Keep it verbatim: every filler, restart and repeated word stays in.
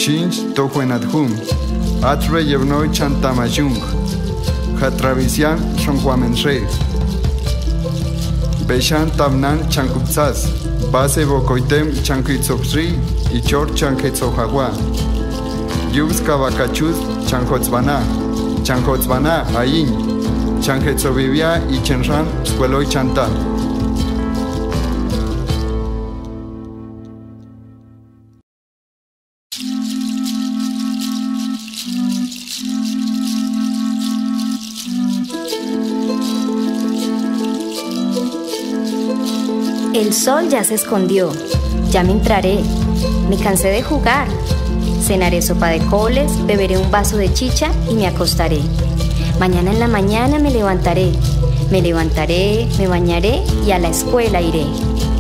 Shinch tojuenadhum, atre yevnoi chantamayung, Hatravisian shonjuamenre, Beshan tamnan chankupsas, Base bokoitem chankitsopsri, Ichor chanketsohagua, Yubs kavakachus chanjotzvana, chanjotzvana ain, Chanjetzovivia y chenran squeloi chanta. El sol ya se escondió, ya me entraré, me cansé de jugar. Cenaré sopa de coles, beberé un vaso de chicha y me acostaré. Mañana en la mañana me levantaré, me levantaré, me bañaré y a la escuela iré.